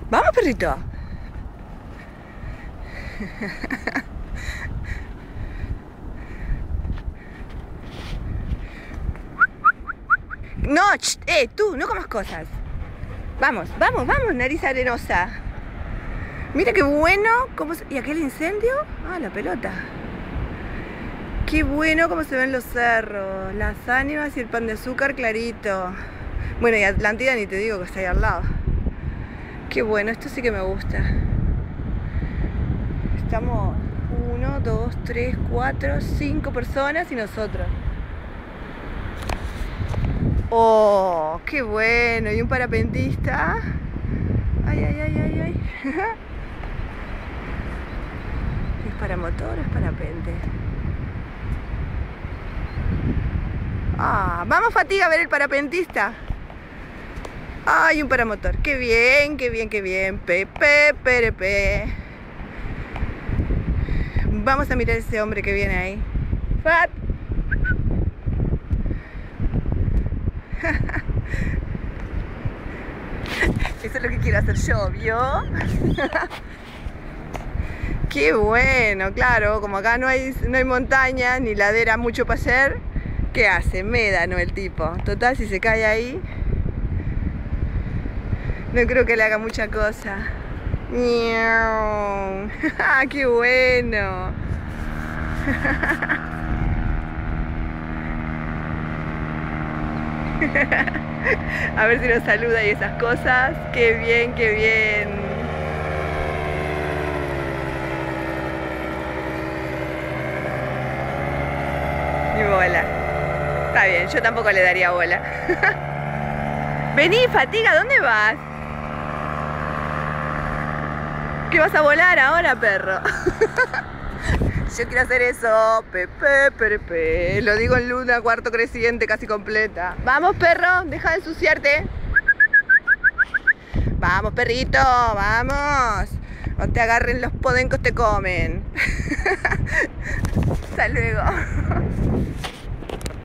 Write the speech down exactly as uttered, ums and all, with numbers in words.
Vamos, perrito. No, ch, eh, tú, no comas cosas. Vamos, vamos, vamos, nariz arenosa. Mira qué bueno. Cómo se... ¿Y aquel incendio? Ah, la pelota. Qué bueno cómo se ven los cerros, las ánimas y el pan de azúcar clarito. Bueno, y Atlántida ni te digo que está ahí al lado. Qué bueno, esto sí que me gusta. Estamos uno, dos, tres, cuatro, cinco personas y nosotros. Oh, qué bueno. Y un parapentista. Ay, ay, ay, ay, ay. ¿Es para motor o es parapente? Ah, vamos, Fatiga, a ver el parapentista. Ay, un paramotor. Qué bien, qué bien, qué bien. Pepe, perepe. Vamos a mirar a ese hombre que viene ahí. Fat. Eso es lo que quiero hacer yo, ¿vio? Qué bueno, claro, como acá no hay, no hay montaña ni ladera mucho para hacer, ¿qué hace? Médano el tipo. Total, si se cae ahí, no creo que le haga mucha cosa. ¡Qué bueno! A ver si nos saluda y esas cosas. ¡Qué bien, qué bien! Ni bola. Está bien, yo tampoco le daría bola. Vení, Fatiga, ¿dónde vas? ¿Qué vas a volar ahora, perro? Yo quiero hacer eso. Pepe, pepe. Lo digo en luna, cuarto creciente, casi completa. Vamos, perro, deja de ensuciarte. Vamos, perrito, vamos. No te agarren los podencos, te comen. Hasta luego.